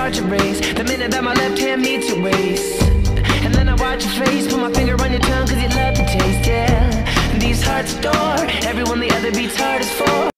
start to race the minute that my left hand meets your waist. And then I watch your face, put my finger on your tongue, cause you love the taste, yeah. These hearts adore everyone the other beats hardest for.